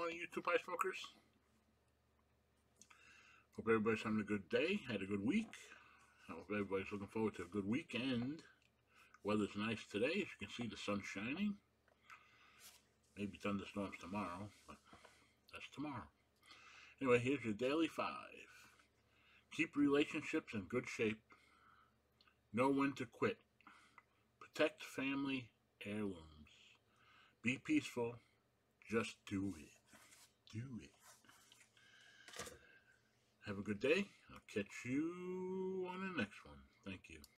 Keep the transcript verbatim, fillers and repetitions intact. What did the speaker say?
morning, you two pie smokers. Hope everybody's having a good day, had a good week. I hope everybody's looking forward to a good weekend. Weather's nice today, as you can see the sun's shining. Maybe thunderstorms tomorrow, but that's tomorrow. Anyway, here's your daily five. Keep relationships in good shape. Know when to quit. Protect family heirlooms. Be peaceful. Just do it. Do it. Have a good day. I'll catch you on the next one. Thank you.